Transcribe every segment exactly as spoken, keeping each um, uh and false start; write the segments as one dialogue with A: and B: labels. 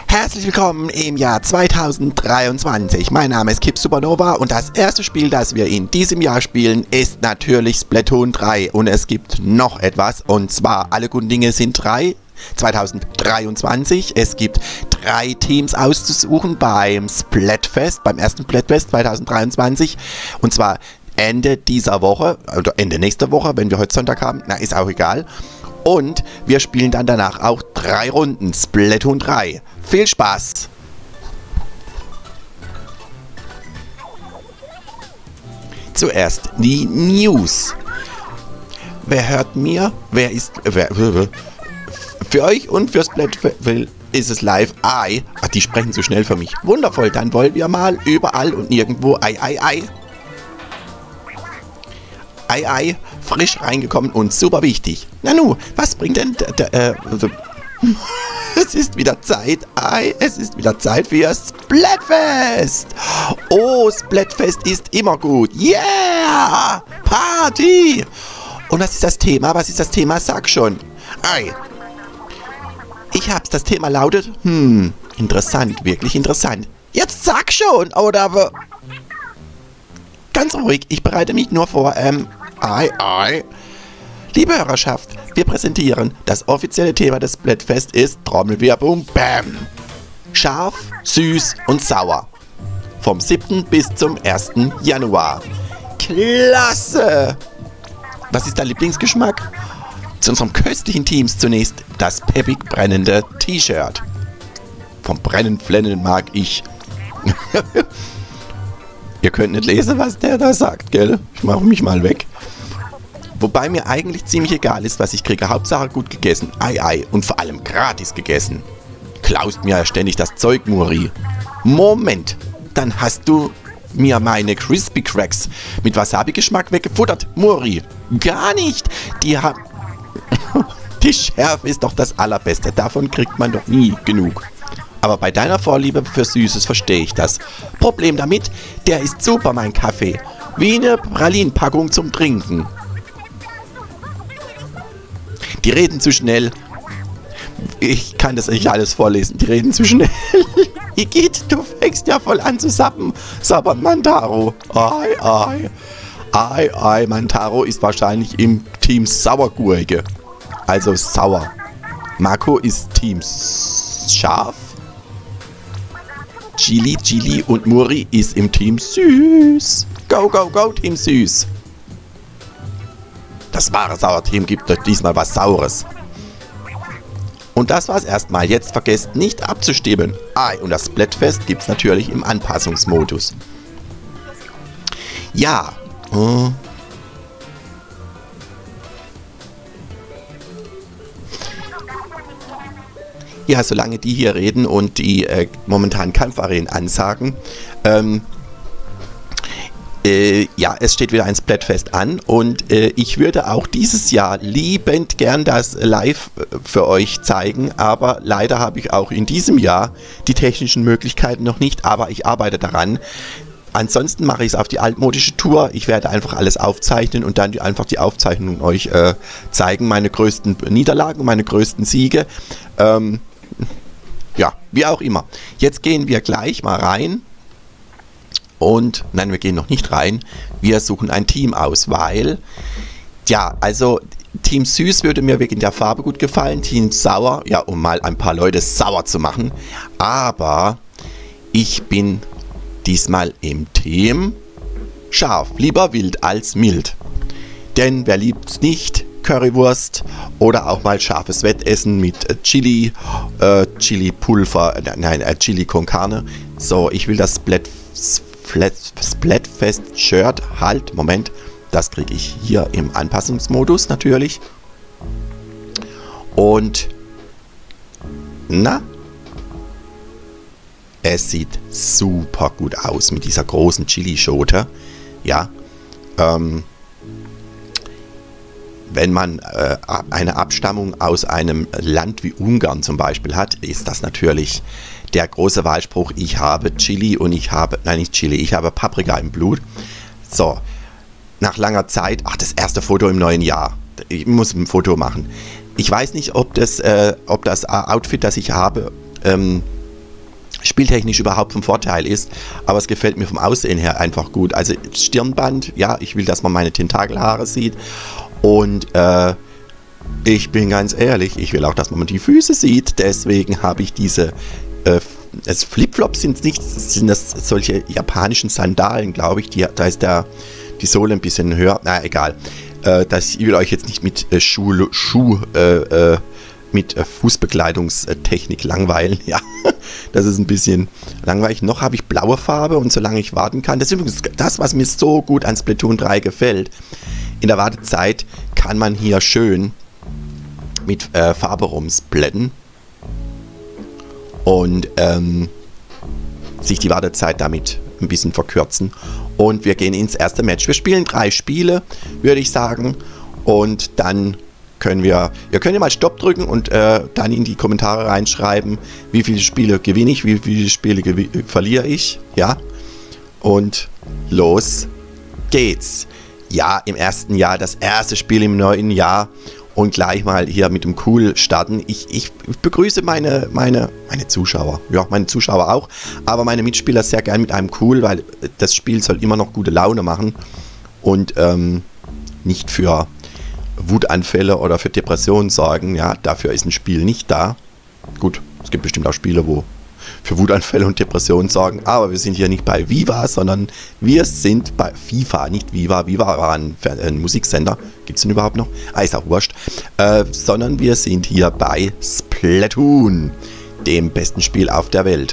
A: Herzlich willkommen im Jahr zweitausenddreiundzwanzig. Mein Name ist Kip Supernova und das erste Spiel, das wir in diesem Jahr spielen, ist natürlich Splatoon drei. Und es gibt noch etwas, und zwar alle guten Dinge sind drei. zweitausenddreiundzwanzig. Es gibt drei Teams auszusuchen beim Splatfest, beim ersten Splatfest zweitausenddreiundzwanzig. Und zwar Ende dieser Woche, oder Ende nächster Woche, wenn wir heute Sonntag haben. Na, ist auch egal. Und wir spielen dann danach auch drei Runden Splatoon drei. Viel Spaß! Zuerst die News. Wer hört mir? Wer ist... Wer, für euch und für Splatfest ist es live. Ei. Ach, die sprechen so schnell für mich. Wundervoll, dann wollen wir mal überall und nirgendwo. Ei, ei, ei. Ei, ei, frisch reingekommen und super wichtig. Nanu, was bringt denn... Äh, es ist wieder Zeit, ei, es ist wieder Zeit für Splatfest. Oh, Splatfest ist immer gut. Yeah, Party. Und was ist das Thema? Was ist das Thema? Sag schon. Ei. Ich hab's, das Thema lautet... Hm, interessant, wirklich interessant. Jetzt sag schon, oder... Ganz ruhig, ich bereite mich nur vor, ähm... Ei, ei. Liebe Hörerschaft, wir präsentieren das offizielle Thema des Splatfest ist Trommelwirbel, Bam! Scharf, süß und sauer. Vom siebten bis zum ersten Januar. Klasse! Was ist dein Lieblingsgeschmack? Zu unserem köstlichen Teams zunächst das peppig brennende T-Shirt. Vom Brennen flennen mag ich. Ihr könnt nicht lesen, was der da sagt, gell? Ich mache mich mal weg. Wobei mir eigentlich ziemlich egal ist, was ich kriege. Hauptsache gut gegessen. Ei, ei. Und vor allem gratis gegessen. Klaust mir ja ständig das Zeug, Muri. Moment. Dann hast du mir meine Crispy Cracks mit Wasabi-Geschmack weggefuttert, Muri. Gar nicht. Die haben... Die Schärfe ist doch das Allerbeste. Davon kriegt man doch nie genug. Aber bei deiner Vorliebe für Süßes verstehe ich das. Problem damit, der ist super, mein Kaffee. Wie eine Pralinenpackung zum Trinken. Die reden zu schnell. Ich kann das nicht alles vorlesen. Die reden zu schnell. Igitt, du fängst ja voll an zu sappen. Sabbert Mantaro. Ei, ei. Ei, ei. Mantaro ist wahrscheinlich im Team Sauergurke. Also sauer. Marco ist Team Scharf. Chili, Chili und Muri ist im Team Süß. Go, go, go, Team Süß. Das wahre Sauerteam gibt euch diesmal was Saures. Und das war's erstmal. Jetzt vergesst nicht abzustimmen. Ah, und das Splatfest gibt's natürlich im Anpassungsmodus. Ja. Hm. Ja, solange die hier reden und die äh, momentanen Kampfarenen ansagen, ähm, äh, ja, es steht wieder ein Splatfest an und äh, ich würde auch dieses Jahr liebend gern das live äh, für euch zeigen, aber leider habe ich auch in diesem Jahr die technischen Möglichkeiten noch nicht, aber ich arbeite daran. Ansonsten mache ich es auf die altmodische Tour. Ich werde einfach alles aufzeichnen und dann die, einfach die Aufzeichnungen euch äh, zeigen, meine größten Niederlagen, meine größten Siege. Ähm, Ja, wie auch immer. Jetzt gehen wir gleich mal rein. Und, nein, wir gehen noch nicht rein. Wir suchen ein Team aus, weil, ja, also Team Süß würde mir wegen der Farbe gut gefallen. Team Sauer, ja, um mal ein paar Leute sauer zu machen. Aber ich bin diesmal im Team Scharf. Lieber wild als mild. Denn wer liebt's nicht? Currywurst oder auch mal scharfes Wettessen mit äh, Chili, äh, Chili-Pulver, äh, nein, äh, Chili con Carne. So, ich will das Splat, Splat, Splatfest-Shirt, halt, Moment, das kriege ich hier im Anpassungsmodus natürlich. Und, na, es sieht super gut aus mit dieser großen Chili-Schote, ja, ähm, wenn man äh, eine Abstammung aus einem Land wie Ungarn zum Beispiel hat, ist das natürlich der große Wahlspruch, ich habe Chili und ich habe, nein nicht Chili, ich habe Paprika im Blut. So, nach langer Zeit, ach, das erste Foto im neuen Jahr. Ich muss ein Foto machen. Ich weiß nicht, ob das, äh, ob das Outfit, das ich habe, ähm, spieltechnisch überhaupt vom Vorteil ist, aber es gefällt mir vom Aussehen her einfach gut. Also Stirnband, ja, ich will, dass man meine Tentakelhaare sieht und äh, ich bin ganz ehrlich, ich will auch, dass man die Füße sieht, deswegen habe ich diese äh, also Flipflops sind nicht, sind das solche japanischen Sandalen, glaube ich, die, da ist der, die Sohle ein bisschen höher, na egal, äh, das, ich will euch jetzt nicht mit äh, Schuh, Schuh äh, äh, mit äh, Fußbekleidungstechnik langweilen, ja, das ist ein bisschen langweilig. Noch habe ich blaue Farbe und solange ich warten kann, das ist übrigens das, was mir so gut an Splatoon drei gefällt. In der Wartezeit kann man hier schön mit äh, Farbe rumsplätten und ähm, sich die Wartezeit damit ein bisschen verkürzen. Und wir gehen ins erste Match. Wir spielen drei Spiele, würde ich sagen, und dann können wir, ihr könnt ja mal Stopp drücken und äh, dann in die Kommentare reinschreiben, wie viele Spiele gewinne ich, wie viele Spiele verliere ich, ja. Und los geht's. Ja, im ersten Jahr, das erste Spiel im neuen Jahr und gleich mal hier mit dem Cool starten. Ich, ich begrüße meine, meine, meine Zuschauer, ja, meine Zuschauer auch, aber meine Mitspieler sehr gern mit einem Cool, weil das Spiel soll immer noch gute Laune machen und ähm, nicht für Wutanfälle oder für Depressionen sorgen, ja, dafür ist ein Spiel nicht da. Gut, es gibt bestimmt auch Spiele, wo für Wutanfälle und Depressionen sorgen, aber wir sind hier nicht bei Viva, sondern wir sind bei FIFA, nicht Viva. Viva war ein, ein Musiksender, gibt es den überhaupt noch? Ah, ist auch wurscht. Äh, sondern wir sind hier bei Splatoon, dem besten Spiel auf der Welt.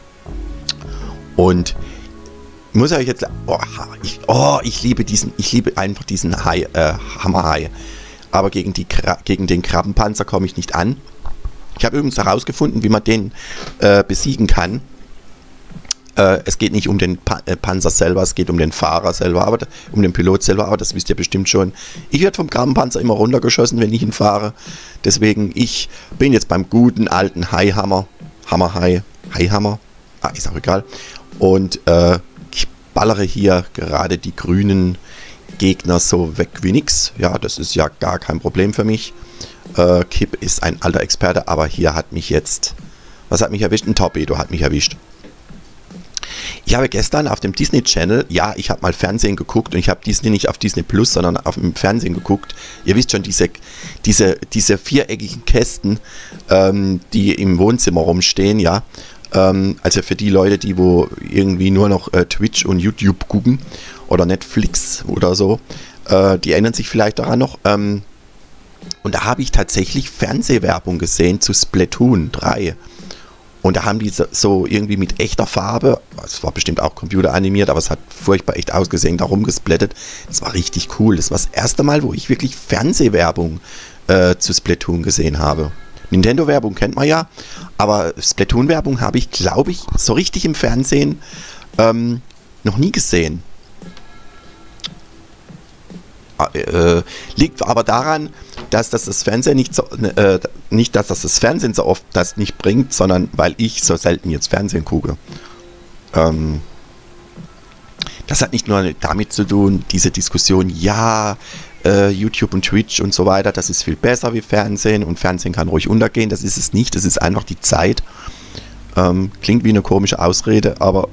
A: Und ich muss euch jetzt, oh ich, oh, ich liebe diesen, ich liebe einfach diesen Hai, äh, Hammerhai. Aber gegen, die, gegen den Krabbenpanzer komme ich nicht an. Ich habe übrigens herausgefunden, wie man den äh, besiegen kann. Äh, es geht nicht um den pa äh, Panzer selber, es geht um den Fahrer selber, aber um den Pilot selber, aber das wisst ihr bestimmt schon. Ich werde vom Krabbenpanzer immer runtergeschossen, wenn ich ihn fahre. Deswegen, ich bin jetzt beim guten alten Haihammer. Hammerhai, Haihammer, ah, ist auch egal. Und äh, ich ballere hier gerade die grünen Gegner so weg wie nix. Ja, das ist ja gar kein Problem für mich. Äh, Kip ist ein alter Experte, aber hier hat mich jetzt, was hat mich erwischt? Ein Torpedo hat mich erwischt. Ich habe gestern auf dem Disney Channel, ja, ich habe mal Fernsehen geguckt und ich habe Disney nicht auf Disney Plus, sondern auf dem Fernsehen geguckt. Ihr wisst schon, diese, diese, diese viereckigen Kästen, ähm, die im Wohnzimmer rumstehen, ja. Ähm, also für die Leute, die wo irgendwie nur noch äh, Twitch und YouTube gucken oder Netflix oder so, äh, die erinnern sich vielleicht daran noch. Ähm, und da habe ich tatsächlich Fernsehwerbung gesehen zu Splatoon drei. Und da haben die so, so irgendwie mit echter Farbe, es war bestimmt auch computeranimiert, aber es hat furchtbar echt ausgesehen, da rumgesplättet. Das war richtig cool. Das war das erste Mal, wo ich wirklich Fernsehwerbung äh, zu Splatoon gesehen habe. Nintendo-Werbung kennt man ja, aber Splatoon-Werbung habe ich, glaube ich, so richtig im Fernsehen ähm, noch nie gesehen. Äh, liegt aber daran, dass das das Fernsehen nicht so, äh, nicht, dass das das Fernsehen so oft das nicht bringt, sondern weil ich so selten jetzt Fernsehen gucke. Ähm, das hat nicht nur damit zu tun, diese Diskussion, ja, äh, YouTube und Twitch und so weiter, das ist viel besser wie Fernsehen und Fernsehen kann ruhig untergehen, das ist es nicht, das ist einfach die Zeit. Ähm, klingt wie eine komische Ausrede, aber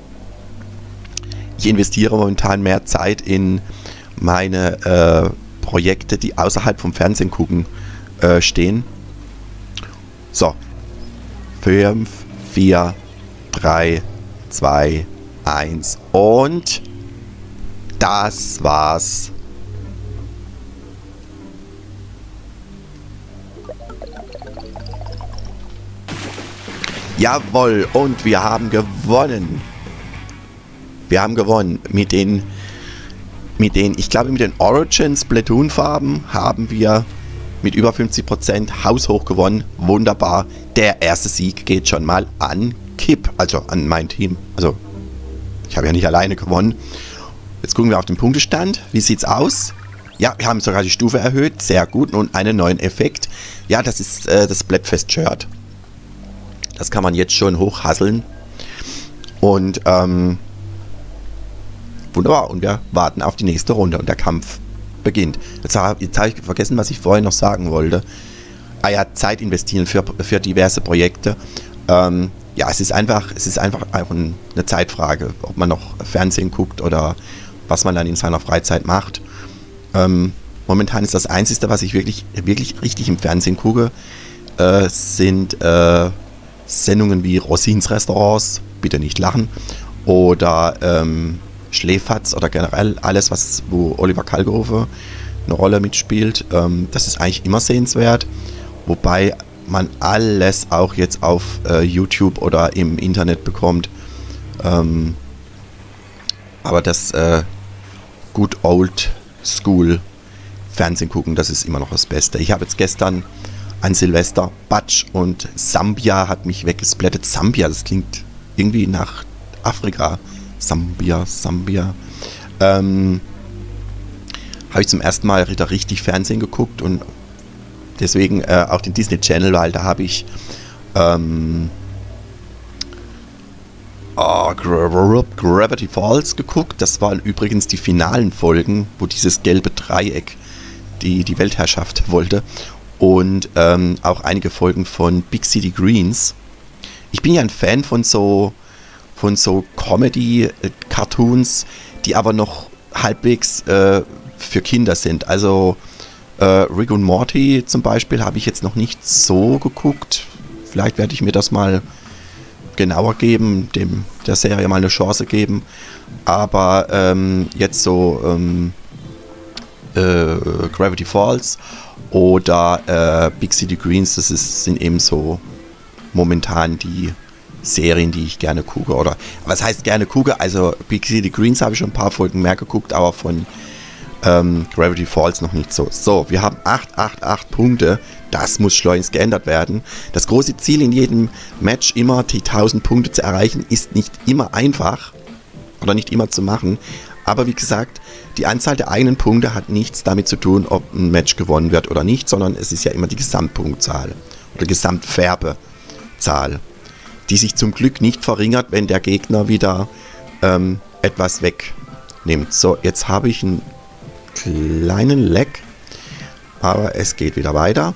A: ich investiere momentan mehr Zeit in meine äh, Projekte, die außerhalb vom Fernsehen gucken äh, stehen. So. fünf, vier, drei, zwei, eins und das war's. Jawohl, und wir haben gewonnen. Wir haben gewonnen mit den Mit den, ich glaube mit den Origin Splatoon Farben haben wir mit über fünfzig Prozent haushoch gewonnen. Wunderbar. Der erste Sieg geht schon mal an Kip, also an mein Team. Also ich habe ja nicht alleine gewonnen. Jetzt gucken wir auf den Punktestand. Wie sieht's aus? Ja, wir haben sogar die Stufe erhöht. Sehr gut. Und einen neuen Effekt. Ja, das ist äh, das Splatfest Shirt. Das kann man jetzt schon hochhasseln. Und ähm, wunderbar, und wir warten auf die nächste Runde und der Kampf beginnt. Jetzt habe ich vergessen, was ich vorhin noch sagen wollte. Ah ja, Zeit investieren für, für diverse Projekte. Ähm, ja, es ist einfach, es ist einfach, einfach eine Zeitfrage, ob man noch Fernsehen guckt oder was man dann in seiner Freizeit macht. Ähm, momentan ist das Einzige, was ich wirklich, wirklich richtig im Fernsehen gucke, äh, sind äh, Sendungen wie Rosins Restaurants, bitte nicht lachen, oder ähm, Schläferz oder generell alles, was, wo Oliver Kalkofe eine Rolle mitspielt. Ähm, das ist eigentlich immer sehenswert, wobei man alles auch jetzt auf äh, YouTube oder im Internet bekommt. Ähm, aber das äh, good old school Fernsehen gucken, das ist immer noch das Beste. Ich habe jetzt gestern an Silvester Batsch und Sambia hat mich weggesplattet. Sambia, das klingt irgendwie nach Afrika. Sambia, Sambia. Ähm, habe ich zum ersten Mal wieder richtig Fernsehen geguckt und deswegen äh, auch den Disney Channel, weil da habe ich ähm, oh, Gravity Falls geguckt. Das waren übrigens die finalen Folgen, wo dieses gelbe Dreieck die, die Weltherrschaft wollte. Und ähm, auch einige Folgen von Big City Greens. Ich bin ja ein Fan von so, von so Comedy-Cartoons, die aber noch halbwegs äh, für Kinder sind. Also äh, Rick und Morty zum Beispiel habe ich jetzt noch nicht so geguckt. Vielleicht werde ich mir das mal genauer geben, dem der Serie mal eine Chance geben. Aber ähm, jetzt so ähm, äh, Gravity Falls oder äh, Big City Greens, das ist, sind eben so momentan die Serien, die ich gerne gucke. Oder was heißt gerne gucke? Also Big City Greens habe ich schon ein paar Folgen mehr geguckt, aber von ähm, Gravity Falls noch nicht so. So, wir haben acht, acht, acht Punkte. Das muss schleunigst geändert werden. Das große Ziel in jedem Match, immer die tausend Punkte zu erreichen, ist nicht immer einfach oder nicht immer zu machen. Aber wie gesagt, die Anzahl der eigenen Punkte hat nichts damit zu tun, ob ein Match gewonnen wird oder nicht, sondern es ist ja immer die Gesamtpunktzahl oder Gesamtfärbezahl, die sich zum Glück nicht verringert, wenn der Gegner wieder ähm, etwas wegnimmt. So, jetzt habe ich einen kleinen Leck, aber es geht wieder weiter.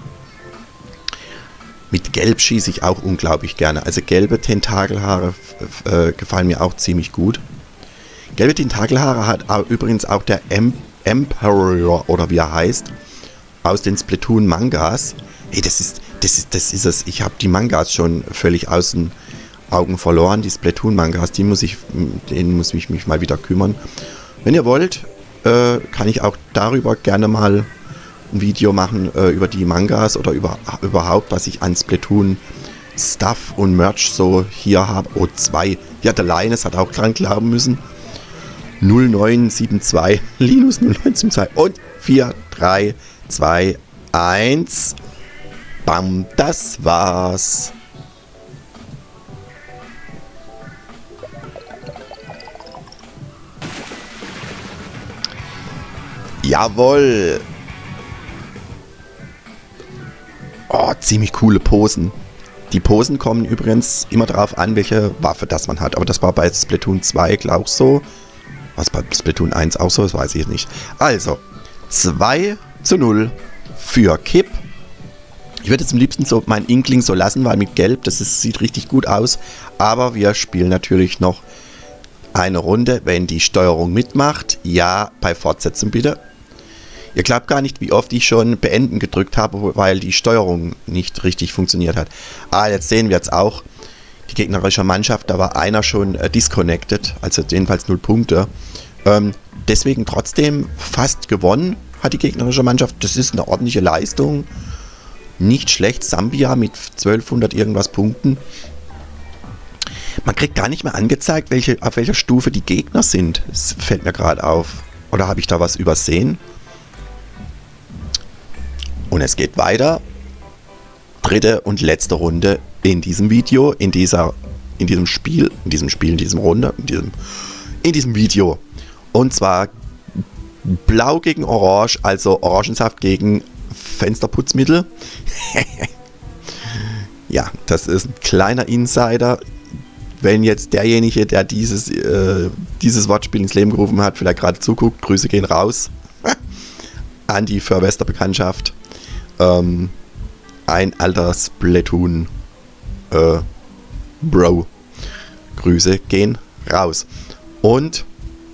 A: Mit Gelb schieße ich auch unglaublich gerne. Also gelbe Tentakelhaare äh, gefallen mir auch ziemlich gut. Gelbe Tentakelhaare hat auch, übrigens auch der em Emperor, oder wie er heißt, aus den Splatoon Mangas. Hey, das ist, das ist, das ist es. Ich habe die Mangas schon völlig aus den Augen verloren. Die Splatoon Mangas, die muss ich, denen muss ich mich mal wieder kümmern. Wenn ihr wollt, äh, kann ich auch darüber gerne mal ein Video machen, äh, über die Mangas oder über, überhaupt, was ich an Splatoon Stuff und Merch so hier habe. Oh, zwei. Ja, der Linus hat auch dran glauben müssen. null neun sieben zwei, Linus null neun sieben zwei und vier, drei, zwei, eins. Bam, das war's. Jawohl. Oh, ziemlich coole Posen. Die Posen kommen übrigens immer darauf an, welche Waffe das man hat. Aber das war bei Splatoon zwei, glaube ich, so. Was bei Splatoon eins auch so, das weiß ich nicht. Also, zwei zu null für Kip. Ich würde jetzt am liebsten so meinen Inkling so lassen, weil mit Gelb, das ist, sieht richtig gut aus. Aber wir spielen natürlich noch eine Runde, wenn die Steuerung mitmacht. Ja, bei Fortsetzung bitte. Ihr glaubt gar nicht, wie oft ich schon Beenden gedrückt habe, weil die Steuerung nicht richtig funktioniert hat. Ah, jetzt sehen wir jetzt auch. Die gegnerische Mannschaft, da war einer schon äh, disconnected, also jedenfalls null Punkte. Ähm, deswegen trotzdem fast gewonnen hat die gegnerische Mannschaft. Das ist eine ordentliche Leistung. Nicht schlecht. Sambia mit zwölfhundert irgendwas Punkten. Man kriegt gar nicht mehr angezeigt, welche, auf welcher Stufe die Gegner sind. Das fällt mir gerade auf. Oder habe ich da was übersehen? Und es geht weiter. Dritte und letzte Runde in diesem Video, in dieser, in diesem Spiel, in diesem Spiel, in diesem Runde, in diesem, in diesem Video. Und zwar Blau gegen Orange, also Orangensaft gegen Fensterputzmittel. Ja, das ist ein kleiner Insider. Wenn jetzt derjenige, der dieses, äh, dieses Wortspiel ins Leben gerufen hat, vielleicht gerade zuguckt, Grüße gehen raus an die Bro. Grüße gehen raus. Und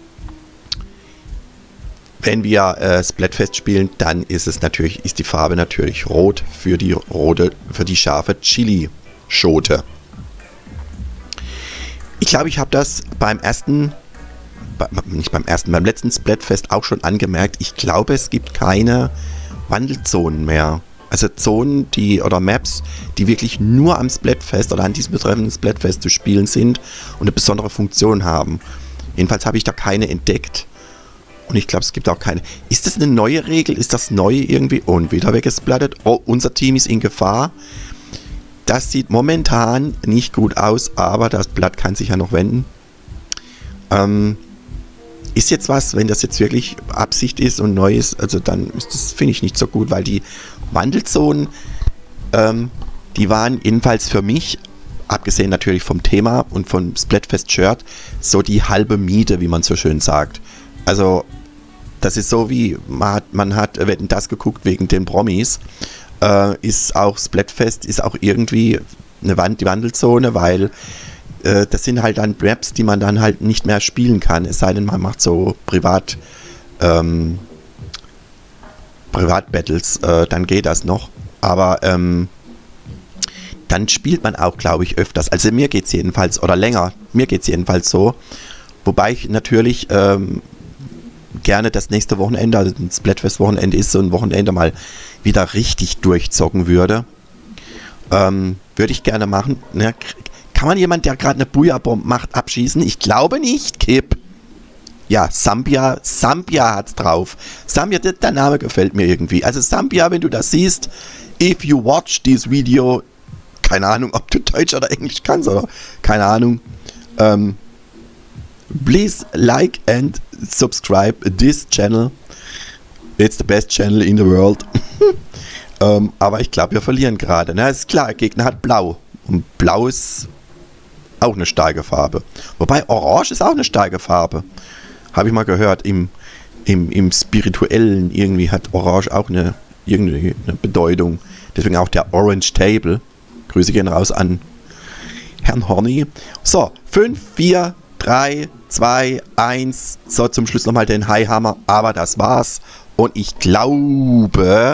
A: wenn wir äh, Splatfest spielen, dann ist es natürlich, ist die Farbe natürlich rot für die rote, für die scharfe Chili-Schote. Ich glaube, ich habe das beim ersten, nicht beim ersten, beim letzten Splatfest auch schon angemerkt. Ich glaube, es gibt keine Wandelzonen mehr. Also Zonen, die oder Maps, die wirklich nur am Splatfest oder an diesem betreffenden Splatfest zu spielen sind und eine besondere Funktion haben. Jedenfalls habe ich da keine entdeckt. Und ich glaube, es gibt auch keine. Ist das eine neue Regel? Ist das neu irgendwie? Und wieder weggesplattet. Oh, unser Team ist in Gefahr. Das sieht momentan nicht gut aus, aber das Blatt kann sich ja noch wenden. Ähm, ist jetzt was, wenn das jetzt wirklich Absicht ist und neu ist, also dann ist das, finde ich, nicht so gut, weil die Wandelzonen, ähm, die waren jedenfalls für mich, abgesehen natürlich vom Thema und vom Splatfest-Shirt, so die halbe Miete, wie man so schön sagt. Also das ist so wie, man hat, man hat Wetten, das geguckt wegen den Promis, äh, ist auch Splatfest, ist auch irgendwie eine Wand, die Wandelzone, weil äh, das sind halt dann Maps, die man dann halt nicht mehr spielen kann, es sei denn, man macht so Privat, ähm, Privat-Battles, äh, dann geht das noch, aber ähm, dann spielt man auch, glaube ich, öfters, also mir geht es jedenfalls, oder länger, mir geht es jedenfalls so, wobei ich natürlich ähm, gerne das nächste Wochenende, also ein Splatfest-Wochenende ist so ein Wochenende mal wieder richtig durchzocken würde. Ähm, würde ich gerne machen. Ne? Kann man jemand, der gerade eine Booyah-Bomb macht, abschießen? Ich glaube nicht, Kip. Ja, Sambia, Sambia hat's drauf. Sambia, der, der Name gefällt mir irgendwie. Also Sambia, wenn du das siehst, if you watch this video, keine Ahnung, ob du Deutsch oder Englisch kannst, oder keine Ahnung, ähm, please like and subscribe this channel. It's the best channel in the world. ähm, aber ich glaube, wir verlieren gerade. Na, ist klar, der Gegner hat Blau. Und Blau ist auch eine starke Farbe. Wobei Orange ist auch eine starke Farbe. Habe ich mal gehört. Im, im, im Spirituellen irgendwie hat Orange auch eine, irgendeine eine Bedeutung. Deswegen auch der Orange Table. Grüße gehen raus an Herrn Horny. So, fünf, vier, drei, zwei, eins. So, zum Schluss nochmal den Highhammer. Aber das war's. Und ich glaube...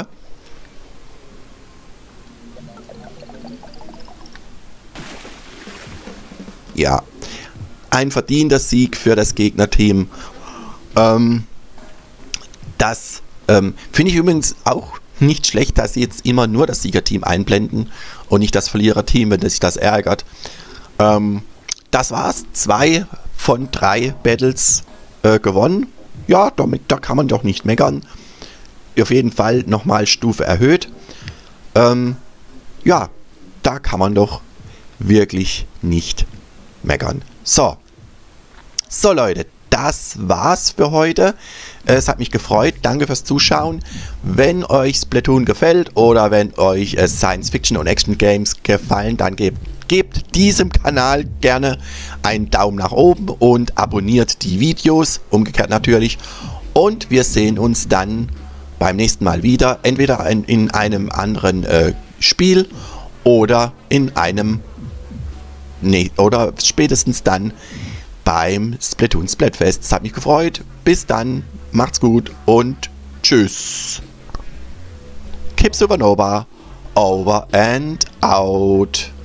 A: Ja, ein verdienter Sieg für das Gegnerteam. Ähm, das ähm, finde ich übrigens auch nicht schlecht, dass sie jetzt immer nur das Siegerteam einblenden und nicht das Verliererteam, wenn sich das ärgert. Ähm, das war's. Zwei von drei Battles äh, gewonnen. Ja, damit, da kann man doch nicht meckern. Auf jeden Fall nochmal Stufe erhöht. Ähm, ja, da kann man doch wirklich nicht meckern. So. So Leute, das war's für heute. Es hat mich gefreut. Danke fürs Zuschauen. Wenn euch Splatoon gefällt oder wenn euch äh, Science Fiction und Action Games gefallen, dann gebt, gebt diesem Kanal gerne einen Daumen nach oben und abonniert die Videos. Umgekehrt natürlich. Und wir sehen uns dann beim nächsten Mal wieder. Entweder in, in einem anderen äh, Spiel oder in einem Nee, oder spätestens dann beim Splatoon Splatfest. Es hat mich gefreut. Bis dann. Macht's gut und tschüss. Kip Supernova. Over and out.